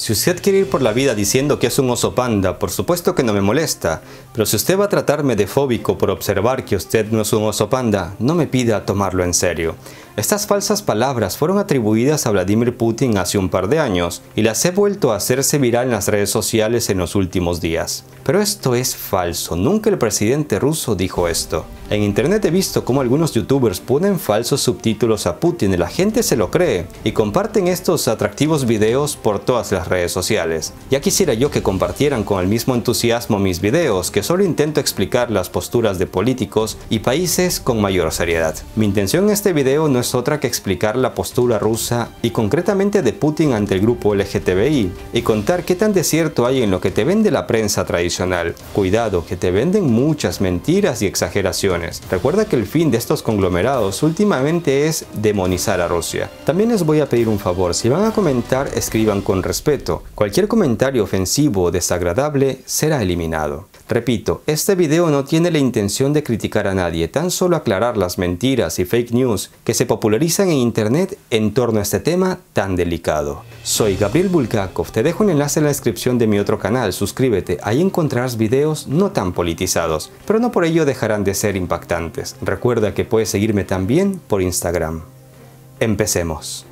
Si usted quiere ir por la vida diciendo que es un oso panda, por supuesto que no me molesta, pero si usted va a tratarme de fóbico por observar que usted no es un oso panda, no me pida tomarlo en serio. Estas falsas palabras fueron atribuidas a Vladimir Putin hace un par de años y las he vuelto a hacerse viral en las redes sociales en los últimos días. Pero esto es falso, nunca el presidente ruso dijo esto. En internet he visto cómo algunos youtubers ponen falsos subtítulos a Putin y la gente se lo cree y comparten estos atractivos videos por todas las redes sociales. Ya quisiera yo que compartieran con el mismo entusiasmo mis videos, que solo intento explicar las posturas de políticos y países con mayor seriedad. Mi intención en este video no es otra que explicar la postura rusa y concretamente de Putin ante el grupo LGTBI y contar qué tan de cierto hay en lo que te vende la prensa tradicional. Cuidado, que te venden muchas mentiras y exageraciones. Recuerda que el fin de estos conglomerados últimamente es demonizar a Rusia. También les voy a pedir un favor, si van a comentar, escriban con respeto. Cualquier comentario ofensivo o desagradable será eliminado. Repito, este video no tiene la intención de criticar a nadie, tan solo aclarar las mentiras y fake news que se popularizan en internet en torno a este tema tan delicado. Soy Gabriel Bulgakov, te dejo un enlace en la descripción de mi otro canal, suscríbete, ahí encontrarás videos no tan politizados, pero no por ello dejarán de ser impactantes. Recuerda que puedes seguirme también por Instagram. Empecemos.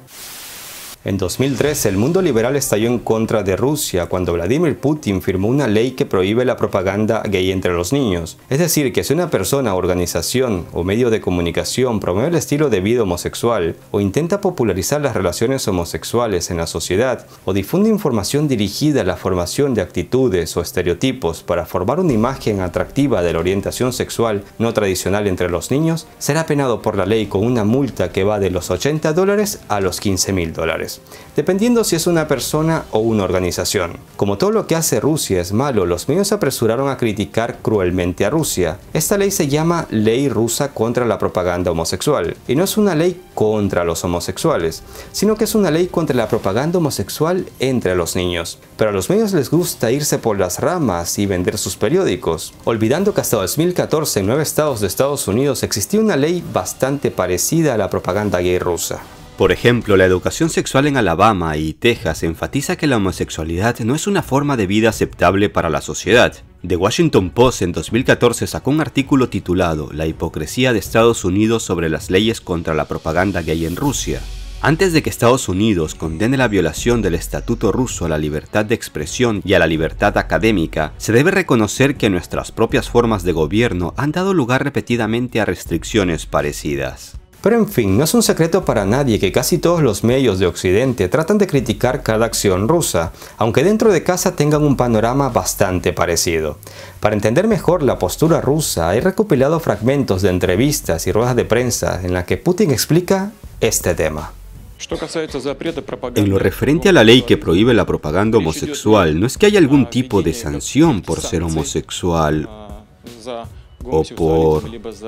En 2013, el mundo liberal estalló en contra de Rusia cuando Vladimir Putin firmó una ley que prohíbe la propaganda gay entre los niños. Es decir, que si una persona, organización o medio de comunicación promueve el estilo de vida homosexual o intenta popularizar las relaciones homosexuales en la sociedad o difunde información dirigida a la formación de actitudes o estereotipos para formar una imagen atractiva de la orientación sexual no tradicional entre los niños, será penado por la ley con una multa que va de los $80 a los $15.000. Dependiendo si es una persona o una organización. Como todo lo que hace Rusia es malo, los medios se apresuraron a criticar cruelmente a Rusia. Esta ley se llama Ley Rusa contra la Propaganda Homosexual, y no es una ley contra los homosexuales, sino que es una ley contra la propaganda homosexual entre los niños. Pero a los medios les gusta irse por las ramas y vender sus periódicos, olvidando que hasta 2014 en 9 estados de Estados Unidos existía una ley bastante parecida a la propaganda gay rusa. Por ejemplo, la educación sexual en Alabama y Texas enfatiza que la homosexualidad no es una forma de vida aceptable para la sociedad. The Washington Post en 2014 sacó un artículo titulado "La hipocresía de Estados Unidos sobre las leyes contra la propaganda gay en Rusia". Antes de que Estados Unidos condene la violación del estatuto ruso a la libertad de expresión y a la libertad académica, se debe reconocer que nuestras propias formas de gobierno han dado lugar repetidamente a restricciones parecidas. Pero en fin, no es un secreto para nadie que casi todos los medios de Occidente tratan de criticar cada acción rusa, aunque dentro de casa tengan un panorama bastante parecido. Para entender mejor la postura rusa, he recopilado fragmentos de entrevistas y ruedas de prensa en las que Putin explica este tema. En lo referente a la ley que prohíbe la propaganda homosexual, no es que haya algún tipo de sanción por ser homosexual o por...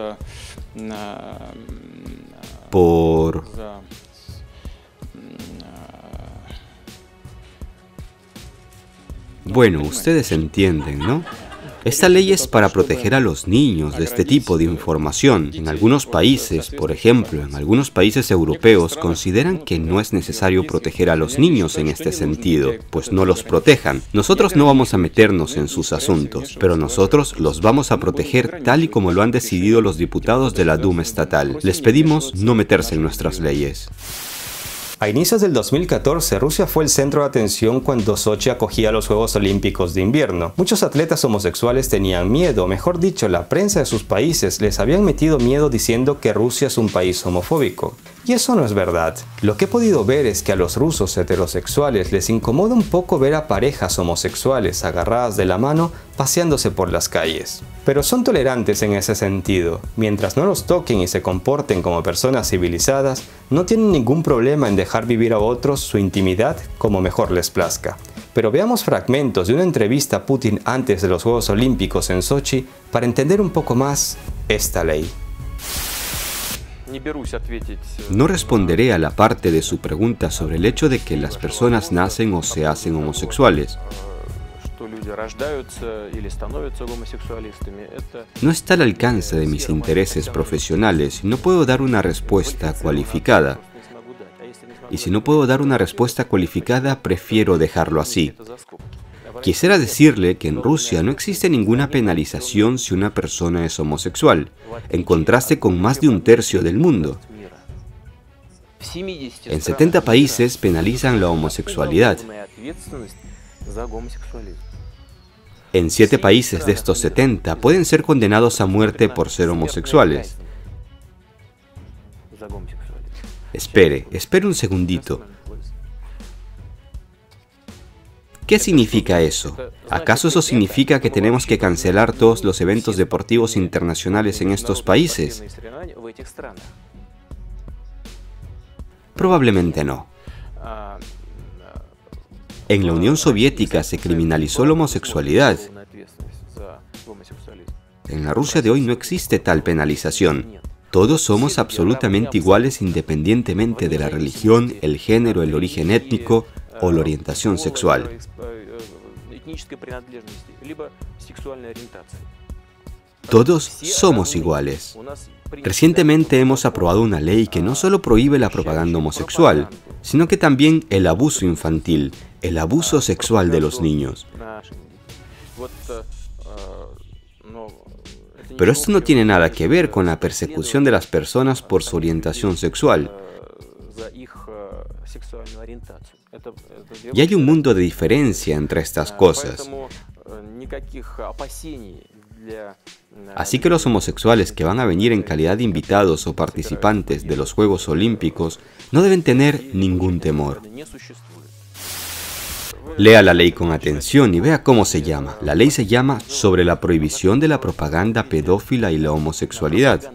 Bueno, ustedes entienden, ¿no? Esta ley es para proteger a los niños de este tipo de información. En algunos países, por ejemplo, en algunos países europeos, consideran que no es necesario proteger a los niños en este sentido, pues no los protejan. Nosotros no vamos a meternos en sus asuntos, pero nosotros los vamos a proteger tal y como lo han decidido los diputados de la Duma estatal. Les pedimos no meterse en nuestras leyes. A inicios del 2014, Rusia fue el centro de atención cuando Sochi acogía los Juegos Olímpicos de invierno. Muchos atletas homosexuales tenían miedo, mejor dicho, la prensa de sus países les habían metido miedo diciendo que Rusia es un país homofóbico. Y eso no es verdad. Lo que he podido ver es que a los rusos heterosexuales les incomoda un poco ver a parejas homosexuales agarradas de la mano paseándose por las calles. Pero son tolerantes en ese sentido. Mientras no los toquen y se comporten como personas civilizadas, no tienen ningún problema en dejar vivir a otros su intimidad como mejor les plazca. Pero veamos fragmentos de una entrevista a Putin antes de los Juegos Olímpicos en Sochi para entender un poco más esta ley. No responderé a la parte de su pregunta sobre el hecho de que las personas nacen o se hacen homosexuales. No está al alcance de mis intereses profesionales y no puedo dar una respuesta cualificada. y si no puedo dar una respuesta cualificada, prefiero dejarlo así. Quisiera decirle que en Rusia no existe ninguna penalización si una persona es homosexual, en contraste con más de un tercio del mundo. En 70 países penalizan la homosexualidad. En 7 países de estos 70 pueden ser condenados a muerte por ser homosexuales. Espere un segundito. ¿Qué significa eso? ¿Acaso eso significa que tenemos que cancelar todos los eventos deportivos internacionales en estos países? Probablemente no. En la Unión Soviética se criminalizó la homosexualidad. En la Rusia de hoy no existe tal penalización. Todos somos absolutamente iguales independientemente de la religión, el género, el origen étnico o la orientación sexual. Todos somos iguales. Recientemente hemos aprobado una ley que no solo prohíbe la propaganda homosexual, sino que también el abuso infantil, el abuso sexual de los niños. Pero esto no tiene nada que ver con la persecución de las personas por su orientación sexual. Y hay un mundo de diferencia entre estas cosas. Así que los homosexuales que van a venir en calidad de invitados o participantes de los Juegos Olímpicos no deben tener ningún temor. Lea la ley con atención y vea cómo se llama. La ley se llama Sobre la prohibición de la propaganda pedófila y la homosexualidad.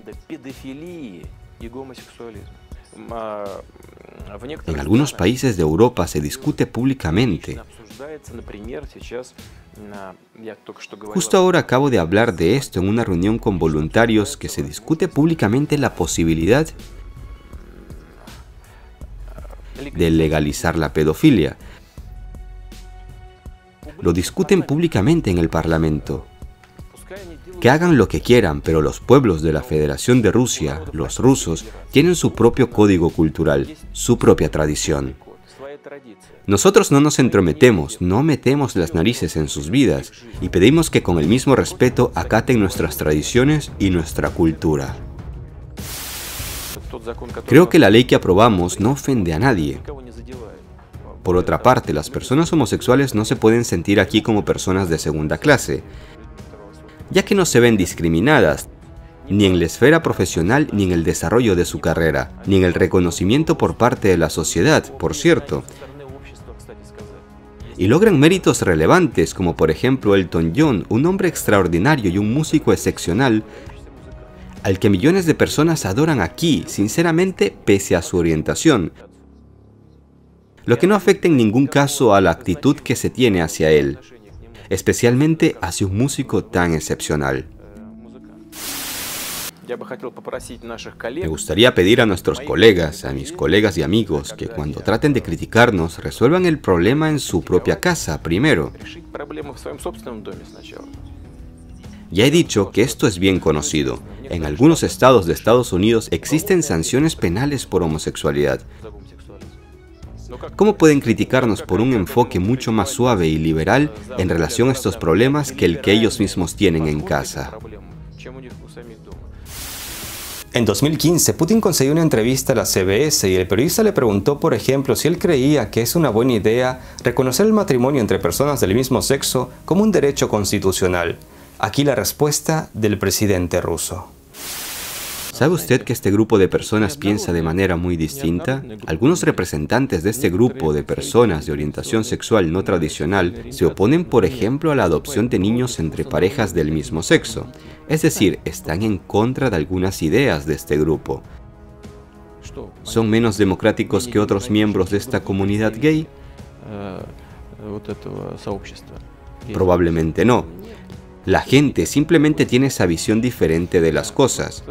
En algunos países de Europa se discute públicamente. Justo ahora acabo de hablar de esto en una reunión con voluntarios que se discute públicamente la posibilidad de legalizar la pedofilia. Lo discuten públicamente en el Parlamento. Que hagan lo que quieran, pero los pueblos de la Federación de Rusia, los rusos, tienen su propio código cultural, su propia tradición. Nosotros no nos entrometemos, no metemos las narices en sus vidas y pedimos que con el mismo respeto acaten nuestras tradiciones y nuestra cultura. Creo que la ley que aprobamos no ofende a nadie. Por otra parte, las personas homosexuales no se pueden sentir aquí como personas de segunda clase, ya que no se ven discriminadas, ni en la esfera profesional, ni en el desarrollo de su carrera, ni en el reconocimiento por parte de la sociedad, por cierto. Y logran méritos relevantes, como por ejemplo Elton John, un hombre extraordinario y un músico excepcional, al que millones de personas adoran aquí, sinceramente, pese a su orientación. Lo que no afecta en ningún caso a la actitud que se tiene hacia él, especialmente hacia un músico tan excepcional. Me gustaría pedir a nuestros colegas, a mis colegas y amigos, que cuando traten de criticarnos, resuelvan el problema en su propia casa primero. Ya he dicho que esto es bien conocido. En algunos estados de Estados Unidos existen sanciones penales por homosexualidad. ¿Cómo pueden criticarnos por un enfoque mucho más suave y liberal en relación a estos problemas que el que ellos mismos tienen en casa? En 2015, Putin concedió una entrevista a la CBS y el periodista le preguntó, por ejemplo, si él creía que es una buena idea reconocer el matrimonio entre personas del mismo sexo como un derecho constitucional. Aquí la respuesta del presidente ruso. ¿Sabe usted que este grupo de personas piensa de manera muy distinta? Algunos representantes de este grupo de personas de orientación sexual no tradicional se oponen, por ejemplo, a la adopción de niños entre parejas del mismo sexo. Es decir, están en contra de algunas ideas de este grupo. ¿Son menos democráticos que otros miembros de esta comunidad gay? Probablemente no. La gente simplemente tiene esa visión diferente de las cosas.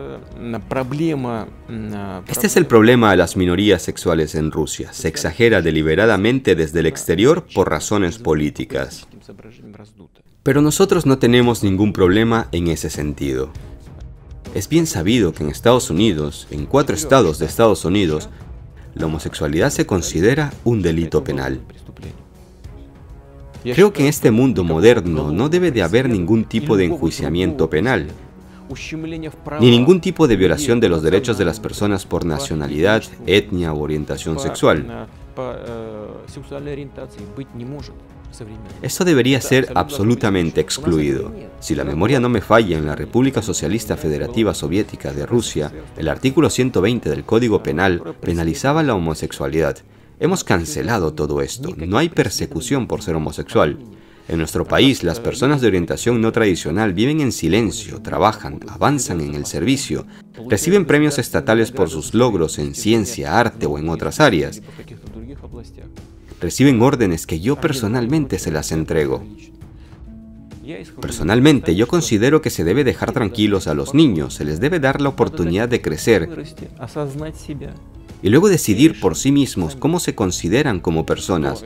Este es el problema de las minorías sexuales en Rusia. Se exagera deliberadamente desde el exterior por razones políticas. Pero nosotros no tenemos ningún problema en ese sentido. Es bien sabido que en Estados Unidos, en 4 estados de Estados Unidos, la homosexualidad se considera un delito penal. Creo que en este mundo moderno no debe de haber ningún tipo de enjuiciamiento penal, ni ningún tipo de violación de los derechos de las personas por nacionalidad, etnia o orientación sexual. Esto debería ser absolutamente excluido. Si la memoria no me falla, en la República Socialista Federativa Soviética de Rusia, el artículo 120 del Código Penal penalizaba la homosexualidad. Hemos cancelado todo esto. No hay persecución por ser homosexual. En nuestro país, las personas de orientación no tradicional viven en silencio, trabajan, avanzan en el servicio, reciben premios estatales por sus logros en ciencia, arte o en otras áreas. Reciben órdenes que yo personalmente se las entrego. Personalmente, yo considero que se debe dejar tranquilos a los niños, se les debe dar la oportunidad de crecer y luego decidir por sí mismos cómo se consideran como personas.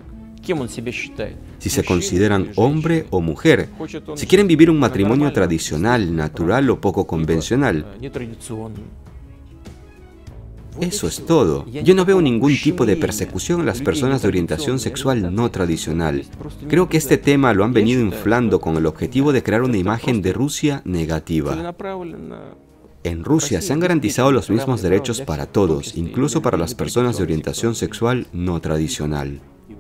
Si se consideran hombre o mujer, si quieren vivir un matrimonio tradicional, natural o poco convencional. Eso es todo. Yo no veo ningún tipo de persecución a las personas de orientación sexual no tradicional. Creo que este tema lo han venido inflando con el objetivo de crear una imagen de Rusia negativa. En Rusia se han garantizado los mismos derechos para todos, incluso para las personas de orientación sexual no tradicional.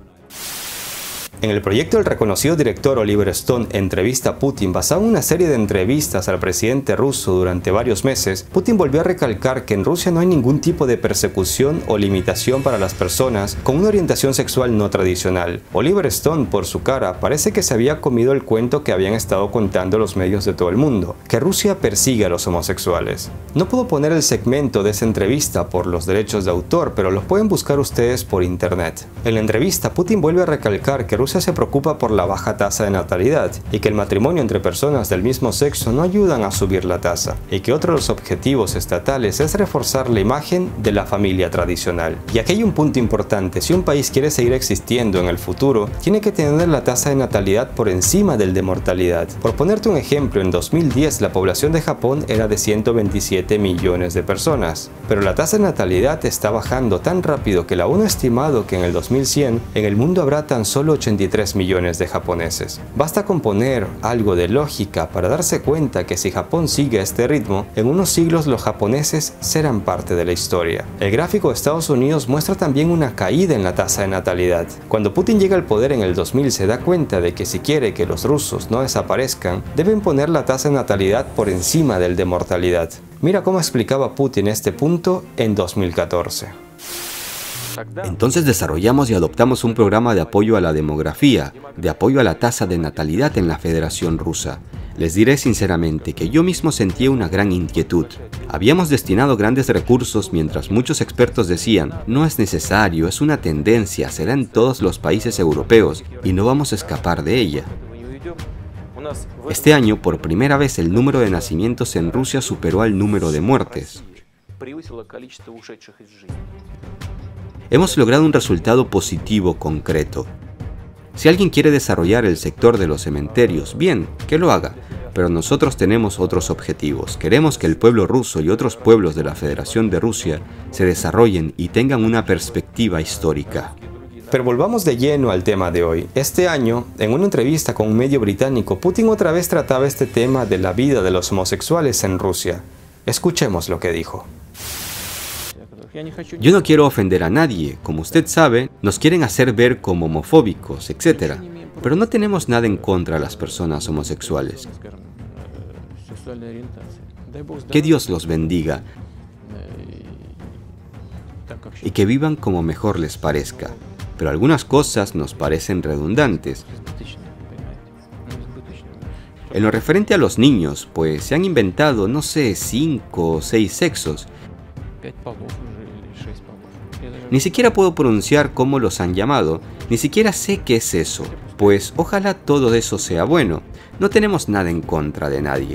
En el proyecto, el reconocido director Oliver Stone entrevista a Putin basado en una serie de entrevistas al presidente ruso durante varios meses. Putin volvió a recalcar que en Rusia no hay ningún tipo de persecución o limitación para las personas con una orientación sexual no tradicional. Oliver Stone, por su cara, parece que se había comido el cuento que habían estado contando los medios de todo el mundo, que Rusia persigue a los homosexuales. No puedo poner el segmento de esa entrevista por los derechos de autor, pero los pueden buscar ustedes por internet. En la entrevista, Putin vuelve a recalcar que Rusia se preocupa por la baja tasa de natalidad y que el matrimonio entre personas del mismo sexo no ayudan a subir la tasa, y que otro de los objetivos estatales es reforzar la imagen de la familia tradicional. Y aquí hay un punto importante: si un país quiere seguir existiendo en el futuro, tiene que tener la tasa de natalidad por encima del de mortalidad. Por ponerte un ejemplo, en 2010 la población de Japón era de 127 millones de personas, pero la tasa de natalidad está bajando tan rápido que la ONU ha estimado que en el 2100 en el mundo habrá tan solo 83 millones de japoneses. Basta con poner algo de lógica para darse cuenta que si Japón sigue a este ritmo, en unos siglos los japoneses serán parte de la historia. El gráfico de Estados Unidos muestra también una caída en la tasa de natalidad. Cuando Putin llega al poder en el 2000 se da cuenta de que si quiere que los rusos no desaparezcan, deben poner la tasa de natalidad por encima del de mortalidad. Mira cómo explicaba Putin este punto en 2014. Entonces desarrollamos y adoptamos un programa de apoyo a la demografía, de apoyo a la tasa de natalidad en la Federación Rusa. Les diré sinceramente que yo mismo sentía una gran inquietud. Habíamos destinado grandes recursos mientras muchos expertos decían, no es necesario, es una tendencia, será en todos los países europeos y no vamos a escapar de ella. Este año, por primera vez, el número de nacimientos en Rusia superó al número de muertes. Hemos logrado un resultado positivo concreto. Si alguien quiere desarrollar el sector de los cementerios, bien, que lo haga, pero nosotros tenemos otros objetivos. Queremos que el pueblo ruso y otros pueblos de la Federación de Rusia se desarrollen y tengan una perspectiva histórica. Pero volvamos de lleno al tema de hoy. Este año, en una entrevista con un medio británico, Putin otra vez trataba este tema de la vida de los homosexuales en Rusia. Escuchemos lo que dijo. Yo no quiero ofender a nadie. Como usted sabe, nos quieren hacer ver como homofóbicos, etc. Pero no tenemos nada en contra de las personas homosexuales. Que Dios los bendiga y que vivan como mejor les parezca. Pero algunas cosas nos parecen redundantes. En lo referente a los niños, pues se han inventado, no sé, 5 o 6 sexos. Ni siquiera puedo pronunciar cómo los han llamado, ni siquiera sé qué es eso, pues ojalá todo eso sea bueno. No tenemos nada en contra de nadie.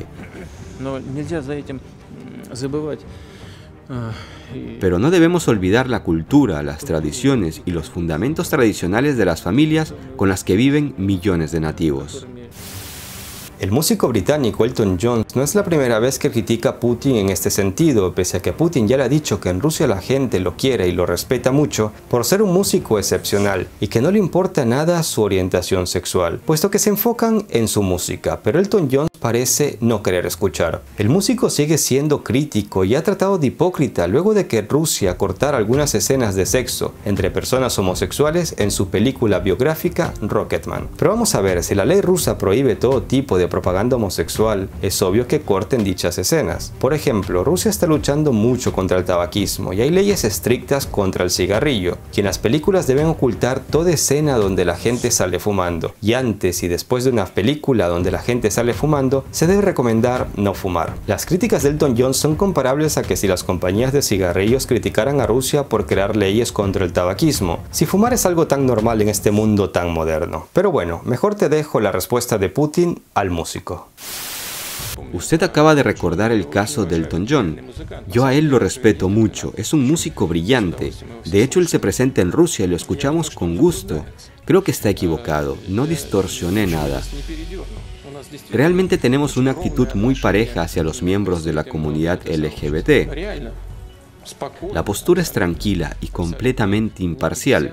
Pero no debemos olvidar la cultura, las tradiciones y los fundamentos tradicionales de las familias con las que viven millones de nativos. El músico británico Elton John no es la primera vez que critica a Putin en este sentido, pese a que Putin ya le ha dicho que en Rusia la gente lo quiere y lo respeta mucho por ser un músico excepcional y que no le importa nada su orientación sexual, puesto que se enfocan en su música, pero Elton John parece no querer escuchar. El músico sigue siendo crítico y ha tratado de hipócrita luego de que Rusia cortara algunas escenas de sexo entre personas homosexuales en su película biográfica Rocketman. Pero vamos a ver, si la ley rusa prohíbe todo tipo de propaganda homosexual, es obvio que corten dichas escenas. Por ejemplo, Rusia está luchando mucho contra el tabaquismo y hay leyes estrictas contra el cigarrillo, y en las películas deben ocultar toda escena donde la gente sale fumando, y antes y después de una película donde la gente sale fumando, se debe recomendar no fumar. Las críticas de Elton John son comparables a que si las compañías de cigarrillos criticaran a Rusia por crear leyes contra el tabaquismo, si fumar es algo tan normal en este mundo tan moderno. Pero bueno, mejor te dejo la respuesta de Putin al músico. Usted acaba de recordar el caso de Elton John. Yo a él lo respeto mucho, es un músico brillante. De hecho, él se presenta en Rusia y lo escuchamos con gusto. Creo que está equivocado, no distorsioné nada. Realmente tenemos una actitud muy pareja hacia los miembros de la comunidad LGBT. La postura es tranquila y completamente imparcial.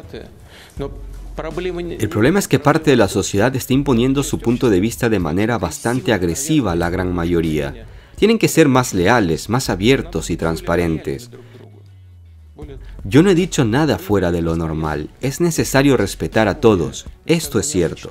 El problema es que parte de la sociedad está imponiendo su punto de vista de manera bastante agresiva a la gran mayoría. Tienen que ser más leales, más abiertos y transparentes. Yo no he dicho nada fuera de lo normal. Es necesario respetar a todos. Esto es cierto.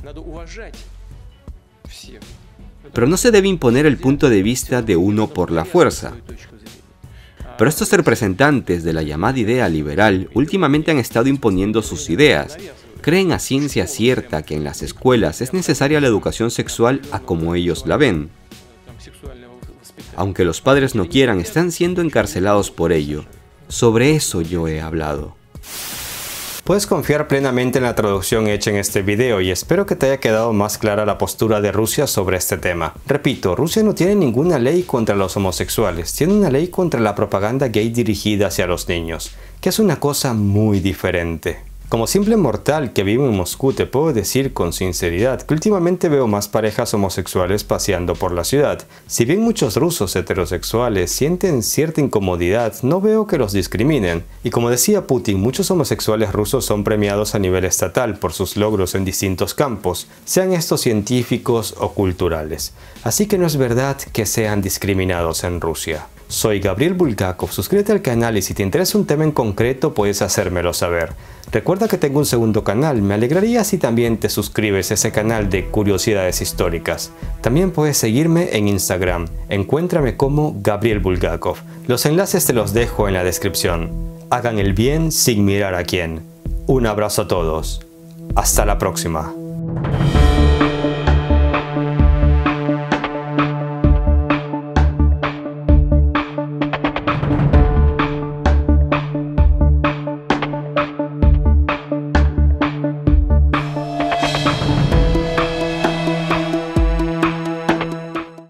Pero no se debe imponer el punto de vista de uno por la fuerza. Pero estos representantes de la llamada idea liberal últimamente han estado imponiendo sus ideas. Creen a ciencia cierta que en las escuelas es necesaria la educación sexual a como ellos la ven. Aunque los padres no quieran, están siendo encarcelados por ello. Sobre eso yo he hablado. Puedes confiar plenamente en la traducción hecha en este video y espero que te haya quedado más clara la postura de Rusia sobre este tema. Repito, Rusia no tiene ninguna ley contra los homosexuales, tiene una ley contra la propaganda gay dirigida hacia los niños, que es una cosa muy diferente. Como simple mortal que vive en Moscú te puedo decir con sinceridad que últimamente veo más parejas homosexuales paseando por la ciudad. Si bien muchos rusos heterosexuales sienten cierta incomodidad, no veo que los discriminen. Y como decía Putin, muchos homosexuales rusos son premiados a nivel estatal por sus logros en distintos campos, sean estos científicos o culturales. Así que no es verdad que sean discriminados en Rusia. Soy Gabriel Bulgakov, suscríbete al canal y si te interesa un tema en concreto puedes hacérmelo saber. Recuerda que tengo un segundo canal, me alegraría si también te suscribes a ese canal de curiosidades históricas. También puedes seguirme en Instagram, encuéntrame como Gabriel Bulgakov. Los enlaces te los dejo en la descripción. Hagan el bien sin mirar a quién. Un abrazo a todos. Hasta la próxima.